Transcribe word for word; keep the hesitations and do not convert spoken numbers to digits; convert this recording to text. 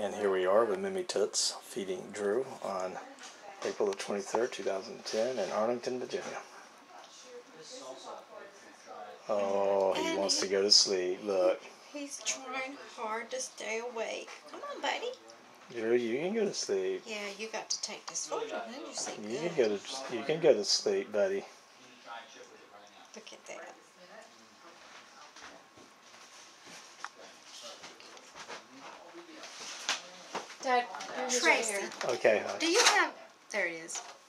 And here we are with Mimitutz feeding Drew on April the twenty-third, two thousand ten in Arlington, Virginia. Oh, he And wants he, to go to sleep. Look. He's trying hard to stay awake. Come on, buddy. Drew, you can go to sleep. Yeah, you got to take this food and then you sleep You good. can go to you can go to sleep, buddy. Look at that. Dad, here's Tracy. right here. Okay, huh? Do you have... There it is.